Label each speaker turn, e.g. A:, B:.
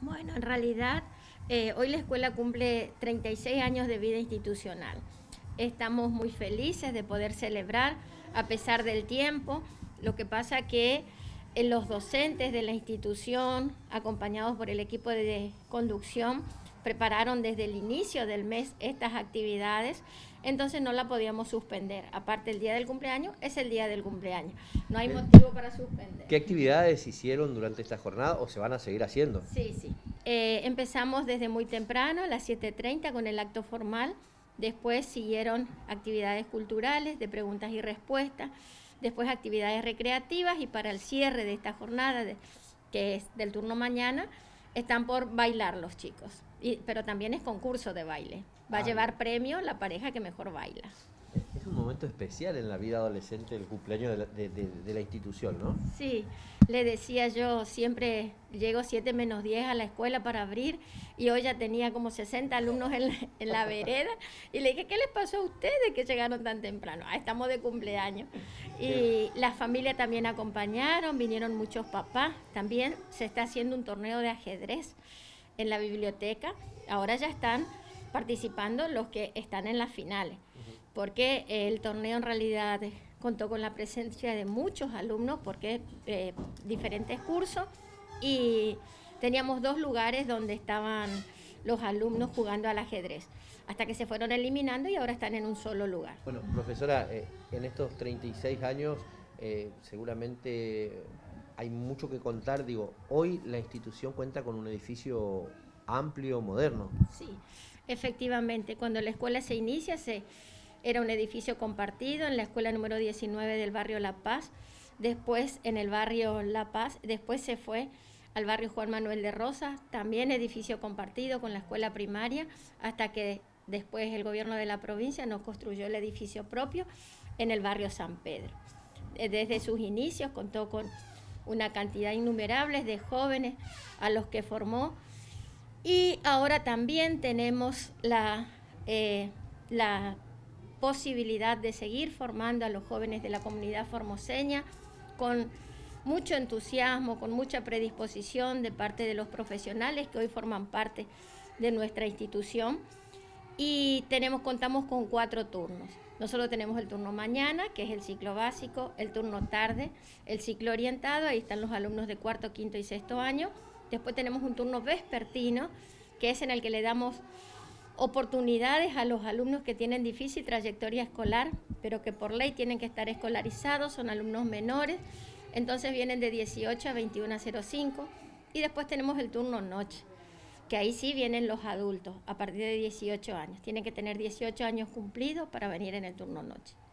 A: Bueno, en realidad hoy la escuela cumple 36 años de vida institucional. Estamos muy felices de poder celebrar a pesar del tiempo. Lo que pasa que los docentes de la institución, acompañados por el equipo de conducción, prepararon desde el inicio del mes estas actividades, entonces no la podíamos suspender. Aparte, el día del cumpleaños es el día del cumpleaños. No hay motivo para suspender.
B: ¿Qué actividades hicieron durante esta jornada o se van a seguir haciendo?
A: Sí, sí. Empezamos desde muy temprano, a las 7:30, con el acto formal. Después siguieron actividades culturales, de preguntas y respuestas. Después actividades recreativas y para el cierre de esta jornada, que es del turno mañana, están por bailar los chicos. Pero también es concurso de baile. Va a llevar premio la pareja que mejor baila.
B: Es un momento especial en la vida adolescente el cumpleaños de la institución, ¿no?
A: Sí, le decía yo, siempre llego 7 menos 10 a la escuela para abrir y hoy ya tenía como 60 alumnos en la vereda y le dije, ¿qué les pasó a ustedes que llegaron tan temprano? Ah, estamos de cumpleaños. Y las familias también acompañaron, vinieron muchos papás, también se está haciendo un torneo de ajedrez en la biblioteca, ahora ya están participando los que están en las finales, porque el torneo en realidad contó con la presencia de muchos alumnos, porque diferentes cursos, y teníamos 2 lugares donde estaban los alumnos jugando al ajedrez, hasta que se fueron eliminando y ahora están en un solo lugar.
B: Bueno, profesora, en estos 36 años seguramente hay mucho que contar. Digo, hoy la institución cuenta con un edificio amplio, moderno.
A: Sí, efectivamente, cuando la escuela se inicia, era un edificio compartido en la escuela número 19 del barrio La Paz, después en el barrio La Paz, después se fue al barrio Juan Manuel de Rosas, también edificio compartido con la escuela primaria, hasta que después el gobierno de la provincia nos construyó el edificio propio en el barrio San Pedro. Desde sus inicios contó con una cantidad innumerable de jóvenes a los que formó, y ahora también tenemos la posibilidad de seguir formando a los jóvenes de la comunidad formoseña con mucho entusiasmo, con mucha predisposición de parte de los profesionales que hoy forman parte de nuestra institución. Y contamos con 4 turnos. Nosotros tenemos el turno mañana, que es el ciclo básico, el turno tarde, el ciclo orientado, ahí están los alumnos de cuarto, quinto y sexto año. Después tenemos un turno vespertino, que es en el que le damos oportunidades a los alumnos que tienen difícil trayectoria escolar, pero que por ley tienen que estar escolarizados, son alumnos menores, entonces vienen de 18 a 21:05. Y después tenemos el turno noche, que ahí sí vienen los adultos a partir de 18 años. Tienen que tener 18 años cumplidos para venir en el turno noche.